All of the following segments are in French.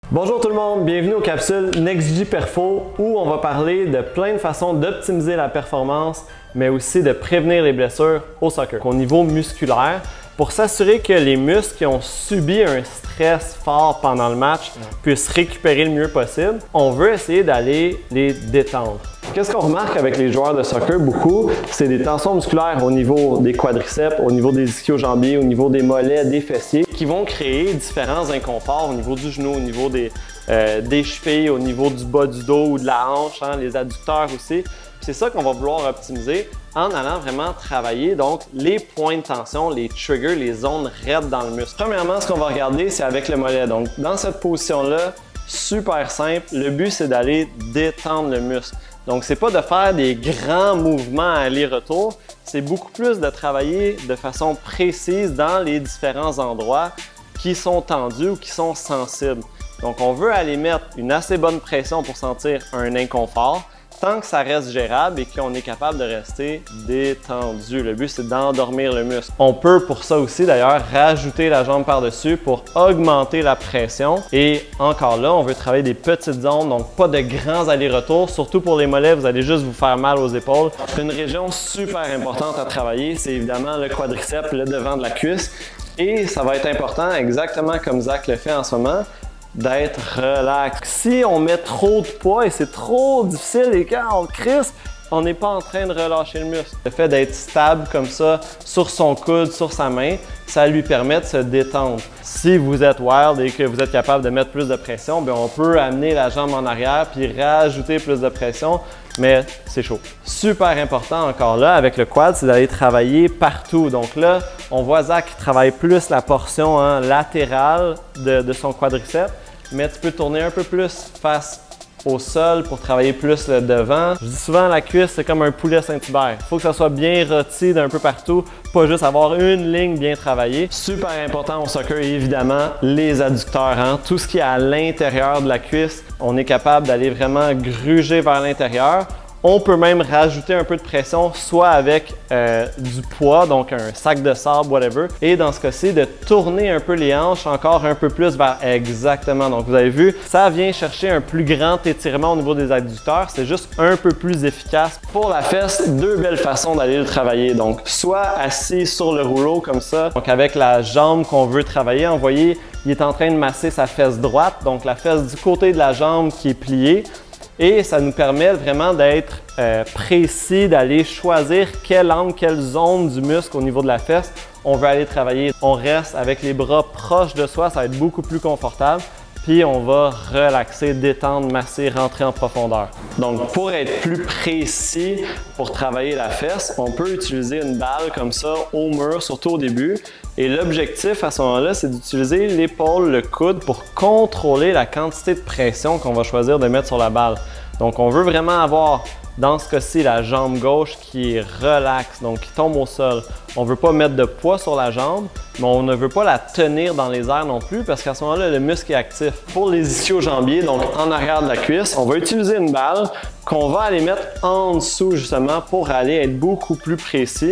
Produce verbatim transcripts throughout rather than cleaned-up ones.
Bonjour tout le monde, bienvenue aux capsules NextG Perfo où on va parler de plein de façons d'optimiser la performance mais aussi de prévenir les blessures au soccer au niveau musculaire pour s'assurer que les muscles qui ont subi un stress fort pendant le match puissent récupérer le mieux possible. On veut essayer d'aller les détendre. Qu'est-ce qu'on remarque avec les joueurs de soccer beaucoup? C'est des tensions musculaires au niveau des quadriceps, au niveau des ischio-jambiers, au niveau des mollets, des fessiers qui vont créer différents inconforts au niveau du genou, au niveau des, euh, des chevilles, au niveau du bas du dos ou de la hanche, hein, les adducteurs aussi. C'est ça qu'on va vouloir optimiser en allant vraiment travailler donc les points de tension, les triggers, les zones raides dans le muscle. Premièrement, ce qu'on va regarder, c'est avec le mollet. Donc, dans cette position-là, super simple, le but c'est d'aller détendre le muscle. Donc, c'est pas de faire des grands mouvements aller-retour, c'est beaucoup plus de travailler de façon précise dans les différents endroits qui sont tendus ou qui sont sensibles. Donc, on veut aller mettre une assez bonne pression pour sentir un inconfort, tant que ça reste gérable et qu'on est capable de rester détendu. Le but, c'est d'endormir le muscle. On peut pour ça aussi d'ailleurs rajouter la jambe par-dessus pour augmenter la pression. Et encore là, on veut travailler des petites zones, donc pas de grands allers-retours. Surtout pour les mollets, vous allez juste vous faire mal aux épaules. Une région super importante à travailler, c'est évidemment le quadriceps, le devant de la cuisse. Et ça va être important, exactement comme Zach le fait en ce moment, d'être relax. Si on met trop de poids et c'est trop difficile et quand on crispe, on n'est pas en train de relâcher le muscle. Le fait d'être stable comme ça sur son coude, sur sa main, ça lui permet de se détendre. Si vous êtes wild et que vous êtes capable de mettre plus de pression, bien on peut amener la jambe en arrière puis rajouter plus de pression, mais c'est chaud. Super important encore là avec le quad, c'est d'aller travailler partout. Donc là, on voit Zach qui travaille plus la portion hein, latérale de, de son quadriceps, mais tu peux tourner un peu plus face au sol pour travailler plus le devant. Je dis souvent la cuisse, c'est comme un poulet Saint-Hubert. Il faut que ça soit bien rôti d'un peu partout, pas juste avoir une ligne bien travaillée. Super important au soccer, évidemment, les adducteurs. Hein? Tout ce qui est à l'intérieur de la cuisse, on est capable d'aller vraiment gruger vers l'intérieur. On peut même rajouter un peu de pression, soit avec euh, du poids, donc un sac de sable, whatever. Et dans ce cas-ci, de tourner un peu les hanches encore un peu plus vers exactement. Donc vous avez vu, ça vient chercher un plus grand étirement au niveau des adducteurs. C'est juste un peu plus efficace. Pour la fesse, deux belles façons d'aller le travailler. Donc soit assis sur le rouleau comme ça, donc avec la jambe qu'on veut travailler. Vous voyez, il est en train de masser sa fesse droite, donc la fesse du côté de la jambe qui est pliée. Et ça nous permet vraiment d'être euh, précis, d'aller choisir quel angle, quelle zone du muscle au niveau de la fesse on veut aller travailler. On reste avec les bras proches de soi, ça va être beaucoup plus confortable. Puis on va relaxer, détendre, masser, rentrer en profondeur. Donc pour être plus précis, pour travailler la fesse, on peut utiliser une balle comme ça au mur, surtout au début. Et l'objectif à ce moment-là, c'est d'utiliser l'épaule, le coude pour contrôler la quantité de pression qu'on va choisir de mettre sur la balle. Donc on veut vraiment avoir, dans ce cas-ci, la jambe gauche qui est relaxe, donc qui tombe au sol. On ne veut pas mettre de poids sur la jambe, mais on ne veut pas la tenir dans les airs non plus parce qu'à ce moment-là, le muscle est actif. Pour les ischio-jambiers, donc en arrière de la cuisse, on va utiliser une balle qu'on va aller mettre en dessous justement pour aller être beaucoup plus précis.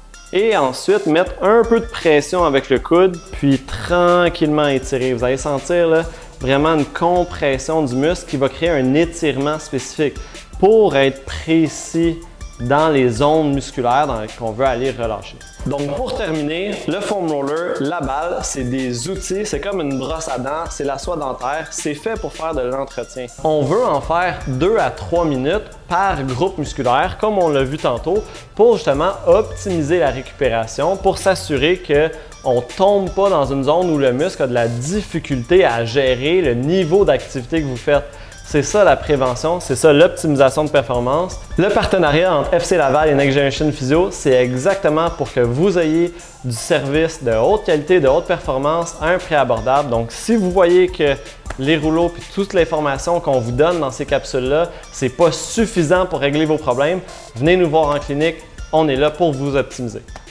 Et ensuite, mettre un peu de pression avec le coude, puis tranquillement étirer. Vous allez sentir là, vraiment une compression du muscle qui va créer un étirement spécifique pour être précis dans les zones musculaires qu'on veut aller relâcher. Donc pour terminer, le foam roller, la balle, c'est des outils, c'est comme une brosse à dents, c'est la soie dentaire, c'est fait pour faire de l'entretien. On veut en faire deux à trois minutes par groupe musculaire, comme on l'a vu tantôt, pour justement optimiser la récupération, pour s'assurer qu'on ne tombe pas dans une zone où le muscle a de la difficulté à gérer le niveau d'activité que vous faites. C'est ça la prévention, c'est ça l'optimisation de performance. Le partenariat entre F C Laval et Next Generation Physio, c'est exactement pour que vous ayez du service de haute qualité, de haute performance à un prix abordable. Donc si vous voyez que les rouleaux et toute l'information qu'on vous donne dans ces capsules-là, c'est pas suffisant pour régler vos problèmes, venez nous voir en clinique, on est là pour vous optimiser.